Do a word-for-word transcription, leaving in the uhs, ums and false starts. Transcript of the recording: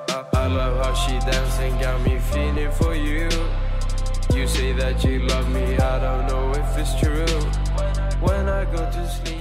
I love how she dancing, got me feeling for you. You say that you love me, I don't know if it's true. When I go to sleep